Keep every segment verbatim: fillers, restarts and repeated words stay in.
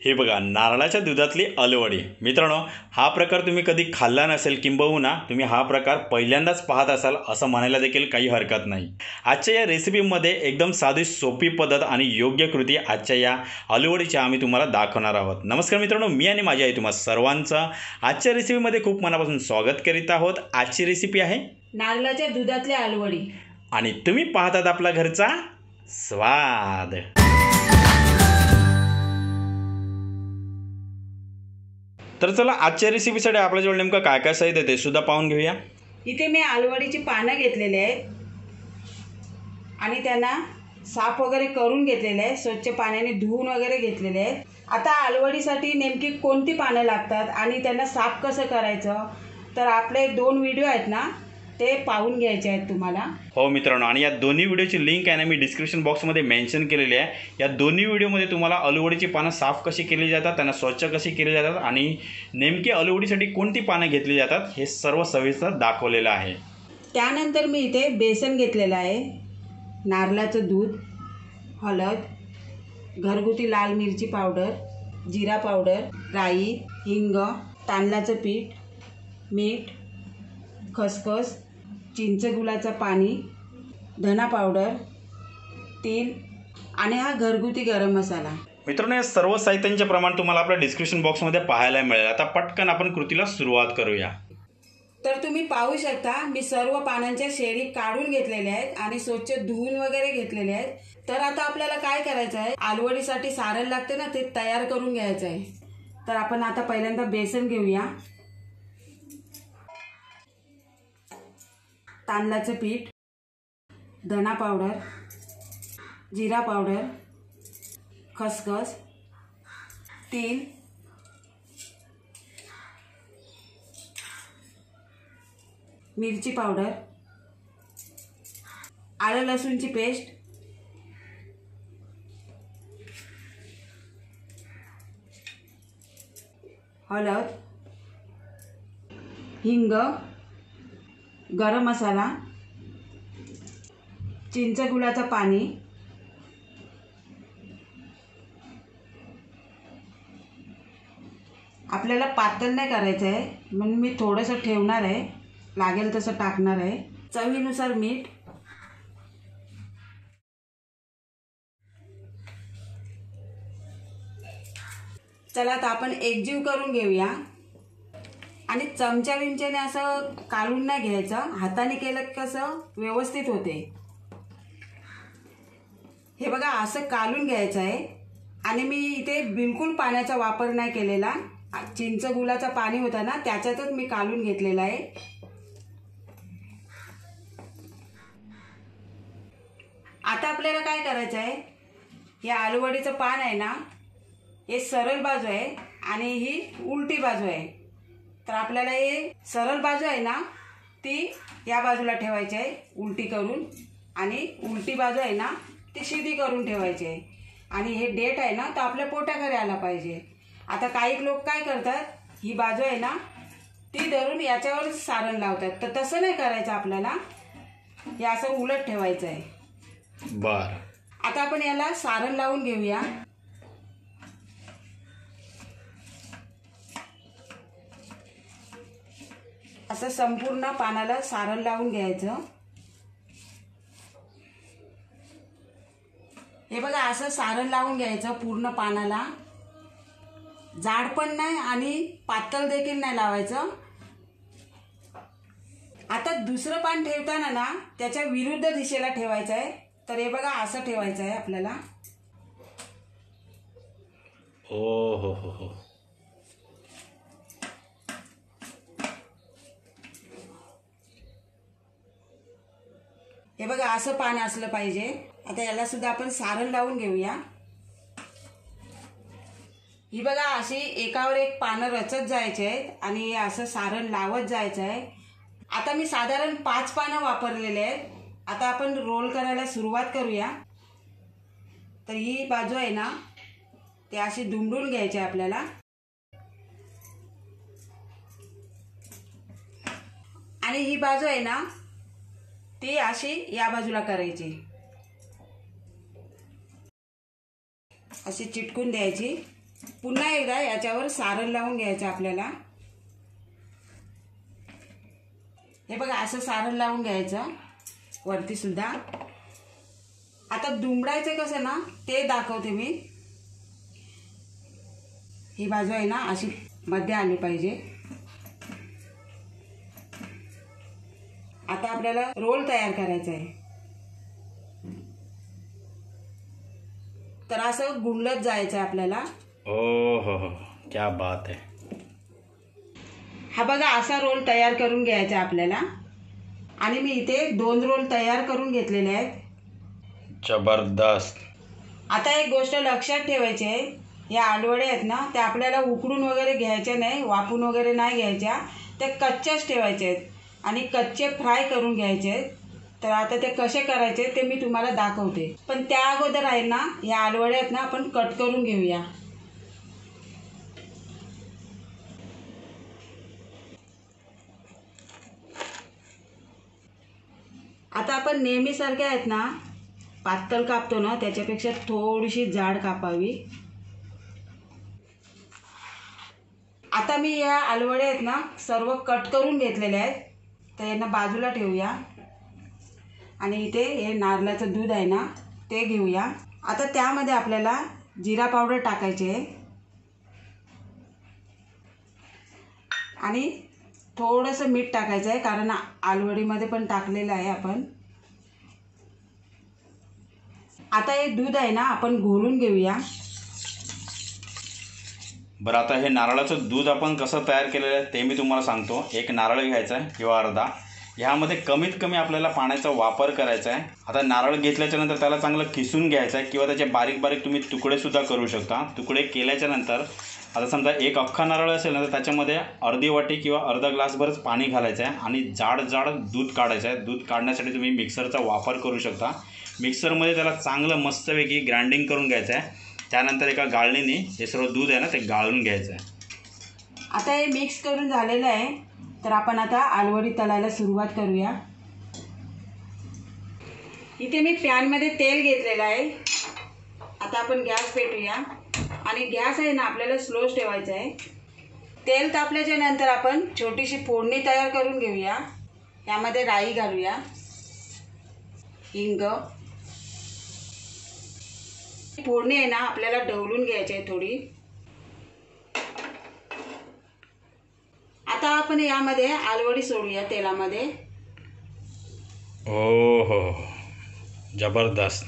हे बघा नारळाच्या दुधातली आलूवडी। मित्रांनो, हा प्रकार तुम्ही कधी खाल्ला नसेल किंबहुना तुम्ही हा प्रकार पहिल्यांदाच पाहत असाल असं म्हणायला देखील काही हरकत नाही। आजच्या या रेसिपीमध्ये एकदम साधी सोपी पद्धत आणि योग्य कृती आजच्या या आलूवडीची आम्ही तुम्हाला दाखवणार आहोत। नमस्कार मित्रांनो, मी आणि माझी आई तुम्हा सर्वांचं आजच्या रेसिपीमध्ये खूप मनापासून स्वागत करीत आहोत। आजची रेसिपी आहे नारळाच्या दुधातली आलूवडी आणि तुम्ही पाहतात आपला घरचा स्वाद। तर चला आजच्या रेसिपीसाठी आपल्याजवळ नेमकं काय काय साहित्य आहे ते सुद्धा पाहून घेऊया। इथे मी आलूवडीची पानं घेतलेली आहेत आणि त्यांना साफ वगैरे करून घेतलेले आहे, स्वच्छ पाण्याने धुवून वगैरे घेतलेले आहेत। आता आलूवडीसाठी नेमकी कोणती पानं लागतात आणि त्यांना साफ कसं करायचं तर आपले दोन व्हिडिओ आहेत ना ते पाहून घ्यायचे आहेत तुम्हाला। हो मित्रांनो, आणि या दोन्ही व्हिडिओची लिंक आहे ना मी डिस्क्रिप्शन बॉक्समध्ये मेन्शन केलेली आहे। या दोन्ही व्हिडिओमध्ये तुम्हाला आलूवडीची पानं साफ कशी केली जातात, त्यांना स्वच्छ कशी केली जातात आणि नेमकी आलूवडीसाठी कोणती पानं घेतली जातात हे सर्व सविस्तर दाखवलेलं आहे। त्यानंतर मी इथे बेसन घेतलेलं आहे, नारळाचं दूध, हळद, घरगुती लाल मिरची पावडर, जिरा पावडर, राई, हिंग, तांदळाचं पीठ, मीठ, खसखस, चिंचगुळाचं पाणी, धना पावडर, तेल आणि हा घरगुती गरम मसाला। मित्रांनो, या सर्व साहित्यांचे प्रमाण तुम्हाला आपल्या डिस्क्रिप्शन बॉक्समध्ये पाहायला मिळेल। आता पटकन आपण कृतीला सुरुवात करूया। तर तुम्ही पाहू शकता मी सर्व पानांच्या शेरी काढून घेतलेल्या आहेत आणि स्वच्छ धुवून वगैरे घेतलेले आहेत। तर आता आपल्याला काय करायचं आहे, आलूवडीसाठी सारण लागते ना ते तयार करून घ्यायचं आहे। तर आपण आता पहिल्यांदा बेसन घेऊया, तांदळाचं पीठ, धना पावडर, जिरा पावडर, खसखस, तेल, मिरची पावडर, आलं लसूणची पेस्ट, हळद, हिंग, गरम मसाला, चिंचगुळाचं पाणी, आपल्याला पातळ नाही करायचं आहे म्हणून मी थोडंसं ठेवणार आहे, लागेल तसं टाकणार आहे। चवीनुसार मीठ, चला आता आपण एकजीव करून घेऊया आणि चमचा विमच्याने असं काढून नाही घ्यायचं, हाताने केलं कसं व्यवस्थित होते। हे बघा असं काढून घ्यायचं आहे आणि मी इथे बिलकुल पाण्याचा वापर नाही केलेला, चिंचगुळाचं पाणी होता ना त्याच्यातच मी काढून घेतलेला आहे। आता आपल्याला काय करायचं आहे, हे आलूवडीचं पान आहे ना हे सरळ बाजू आहे आणि ही उलटी बाजू आहे। तर आपल्याला हे सरळ बाजू आहे ना ती या बाजूला ठेवायची आहे उलटी करून आणि उलटी बाजू आहे ना ती सीधी करून ठेवायची आहे आणि हे डेट आहे ना तो आपल्या पोटाखाली आला पाहिजे। आता काही लोक काय करतात, ही बाजू आहे ना ती धरून याच्यावर सारण लावतात, तर तसं नाही करायचं, आपल्याला हे असं उलट ठेवायचं आहे। बरं, आता आपण याला सारण लावून घेऊया। असं संपूर्ण पानाला सारण लावून घ्यायचं। हे बघा असं सारण लावून घ्यायचं पूर्ण पानाला, जाड पण नाही आणि पातळ देखील नाही लावायचं। आता दुसरं पान ठेवताना ना त्याच्या विरुद्ध दिशेला ठेवायचं आहे, तर हे बघा असं ठेवायचं आहे आपल्याला। ओ हो हो हो, हे बघा असं पान असलं पाहिजे। आता याला सुद्धा आपण सारण लावून घेऊया। ही बघा अशी एकावर एक पानं रचत जायचे आहेत आणि असं सारण लावत जायचं आहे। आता मी साधारण पाच पानं वापरलेले आहेत। आता आपण रोल करायला सुरुवात करूया। तर ही बाजू आहे ना ती अशी दुमडून घ्यायची आहे आपल्याला आणि ही बाजू आहे ना ती अशी या बाजूला करायची, अशी चिटकून द्यायची पुन्हा एकदा याच्यावर सारण लावून घ्यायचं आपल्याला। हे बघा असं सारण लावून घ्यायचं वरती सुद्धा। आता दुमडायचं कसं ना ते दाखवते मी। ही बाजू आहे ना अशी मध्ये आली पाहिजे। आता आपल्याला रोल तयार करायचा आहे, तर असं गुंडलत जायचं आहे आपल्याला। ओ हो हो, क्या बात आहे। हा बघा असा रोल तयार करून घ्यायचा आपल्याला। आणि मी इथे दोन रोल तयार करून घेतलेले आहेत। जबरदस्त। आता एक गोष्ट लक्षात ठेवायची आहे, या आलूवड्या आहेत ना त्या आपल्याला उकडून वगैरे घ्यायच्या नाही, वाफून वगैरे नाही घ्यायच्या, त्या कच्च्याच ठेवायच्या आहेत आणि कच्चे फ्राय करून घ्यायचे आहेत। तर आता ते कसे करायचे ते मी तुम्हाला दाखवते, पण त्या अगोदर आहे ना या आलूवड्या आहेत ना आपण कट करून घेऊया। आता आपण नेहमीसारख्या आहेत ना पातळ कापतो ना त्याच्यापेक्षा थोडीशी जाड कापावी। आता मी या आलूवड्या आहेत ना सर्व कट करून घेतलेले आहेत, तर यांना बाजूला ठेवूया। आणि इथे हे नारळाचं दूध आहे ना ते घेऊया। आता त्यामध्ये आपल्याला जिरा पावडर टाकायचे आहे आणि थोडंसं मीठ टाकायचं आहे, कारण आलूवडीमध्ये पण टाकलेलं आहे आपण। आता हे दूध आहे ना आपण घोलून घेऊया। बरं, आता हे नारळाचं दूध आपण कसं तयार केलेलं आहे ते मी तुम्हाला सांगतो। एक नारळ घ्यायचा आहे किंवा अर्धा, ह्यामध्ये कमीत कमी आपल्याला पाण्याचा वापर करायचा आहे। आता नारळ घेतल्याच्या नंतर त्याला चांगलं किसून घ्यायचं आहे किंवा त्याचे बारीक बारीक तुम्ही तुकडेसुद्धा करू शकता। तुकडे केल्याच्या नंतर आता समजा एक अख्खा नारळ असेल ना तर त्याच्यामध्ये अर्धी वाटी किंवा अर्धा ग्लासभरच पाणी घालायचं आहे आणि जाड जाड दूध काढायचं आहे। दूध काढण्यासाठी तुम्ही मिक्सरचा वापर करू शकता। मिक्सरमध्ये त्याला चांगलं मस्तपैकी ग्राइंडिंग करून घ्यायचं आहे। त्यानंतर एका गाळणीने हे सर्व दूध आहे ना ते गाळून घ्यायचं आहे। आता हे मिक्स करून झालेलं आहे, तर आपण आता आलूवडी तळायला सुरुवात करूया। इथे मी पॅनमध्ये तेल घेतलेलं आहे। आता आपण गॅस पेटूया आणि गॅस आहे ना आपल्याला स्लोच ठेवायचा आहे। तेल तापल्याच्या नंतर आपण छोटीशी फोडणी तयार करून घेऊया। यामध्ये राई घालूया, हिंग। फोडणी आहे ना आपल्याला ढवळून घ्यायची आहे थोडी। आता आपण यामध्ये आलूवडी सोडूया तेलामध्ये। ओ हो, जबरदस्त।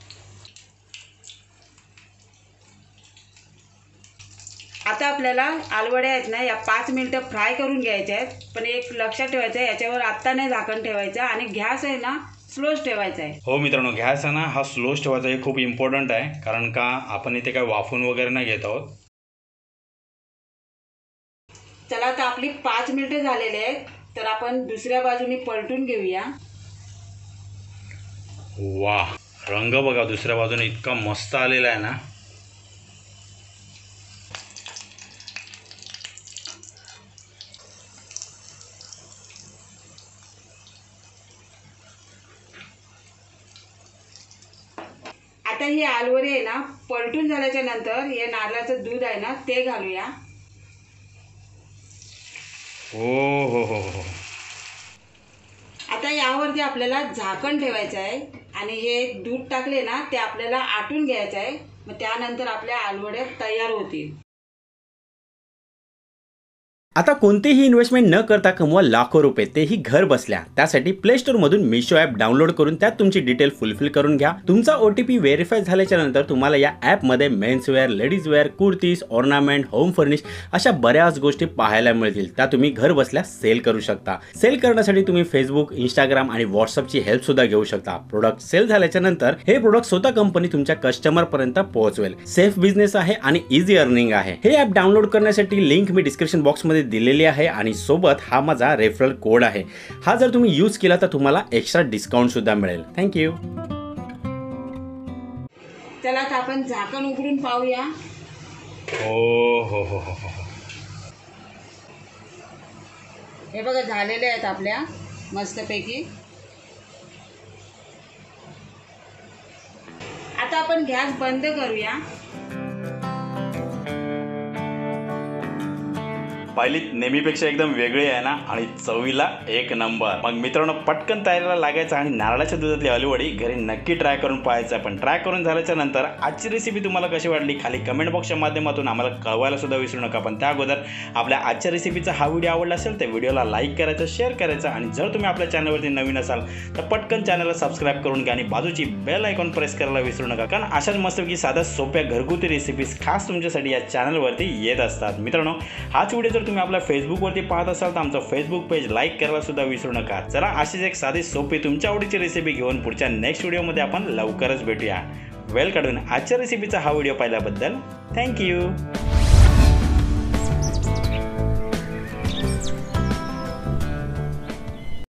आता आपल्याला आलूवड्या आहेत ना या पाच मिनिटं फ्राय करून घ्यायच्या आहेत, पण एक लक्षात ठेवायचं आहे याच्यावर आत्ता नाही झाकण ठेवायचं आणि गॅस आहे ना स्लोच ठेवायचा आहे। हो मित्रांनो, गॅस आहे ना हा स्लोच ठेवायचा, हे खूप इम्पॉर्टंट आहे, कारण का आपण इथे काय वाफून वगैरे नाही घेत आहोत। चला आता आपली पाच मिनिटं झालेले आहेत, तर आपण दुसऱ्या बाजूने पलटून घेऊया। वाह, रंग बघा दुसऱ्या बाजूने इतका मस्त आलेला आहे ना। आता ही आलूवडी आहे ना पलटून झाल्याच्या नंतर हे नारळाचं दूध आहे ना ते घालूया। ओ हो हो हो। आता यावरती आपल्याला झाकण ठेवायचं आहे आणि हे दूध टाकले ना ते आपल्याला आटून घ्यायचं आहे, मग त्यानंतर आपल्या आलूवड्या तयार होतील। आता कोणतेही इन्व्हेस्टमेंट न करता कमवा लाखो रुपये, तेही घर बसल्या। त्यासाठी प्ले स्टोर मधून मिशो ॲप डाउनलोड करून त्यात तुमची डिटेल फुलफिल करून घ्या। तुमचा ओटीपी व्हेरीफाय झाल्याच्या नंतर तुम्हाला या ॲपमध्ये men's wear, ladies wear, kurtis, ornament, home furnish अशा बऱ्याच गोष्टी पाहायला मिळतील, त्या तुम्ही घर बसल्या सेल करू शकता। सेल करण्यासाठी तुम्ही फेसबुक, इंस्टाग्राम आणि व्हॉट्सअपची हेल्प सुद्धा घेऊ शकता। प्रोडक्ट सेल झाल्याच्या नंतर हे प्रोडक्ट स्वतः कंपनी तुमच्या कस्टमर पर्यंत पोहोचवेल। सेफ बिझनेस आहे आणि इझी अर्निंग आहे। हे ॲप डाउनलोड करण्यासाठी लिंक मी डिस्क्रिप्शन बॉक्स मध्ये दिलेली आहे आणि सोबत हा माझा रेफरल कोड आहे। हा जर तुम्ही यूज केला तर तुम्हाला एक्स्ट्रा डिस्काउंट सुद्धा मिळेल। थँक्यू। चला आता आपण झाकण उघडून पाहूया। ओ हो हो हो हो। हे बघा झालेले आहेत आपल्या मस्तपैकी। आता आपण गॅस बंद करूया पहिली नेहमीपेक्षा एकदम वेगळी आहे ना आणि चवीला एक नंबर। मग मित्रांनो पटकन तयारीला लागायचं आणि नारळाच्या दुधातली आलूवडी घरी नक्की ट्राय करून पाहायचं। पण ट्राय करून झाल्याच्या नंतर आजची रेसिपी तुम्हाला कशी वाटली खाली कमेंट बॉक्सच्या माध्यमातून आम्हाला कळवायला सुद्धा विसरू नका। पण त्या अगोदर आपल्या आजच्या रेसिपीचा हा व्हिडिओ आवडला असेल तर व्हिडिओला लाईक करायचं, शेअर करायचं आणि जर तुम्ही आपल्या चॅनलवरती नवीन असाल तर पटकन चॅनलला सबस्क्राईब करून घ्या आणि बाजूची बेल आयकॉन प्रेस करायला विसरू नका, कारण अशाच मस्तपैकी साध्या सोप्या घरगुती रेसिपीज खास तुमच्यासाठी या चॅनलवरती येत असतात। मित्रांनो हाच व्हिडिओ जर तुम्ही आपल्या फेसबुकवरती पाहत असाल तर आमचं फेसबुक पेज लाईक करायला सुद्धा विसरू नका। चला अशीच एक साधी सोपी तुमच्या आवडीची रेसिपी घेऊन पुढच्या नेक्स्ट व्हिडिओमध्ये आपण लवकरच भेटूया। वेळ काढून आजच्या रेसिपीचा हा व्हिडिओ पाहिल्याबद्दल थँक्यू।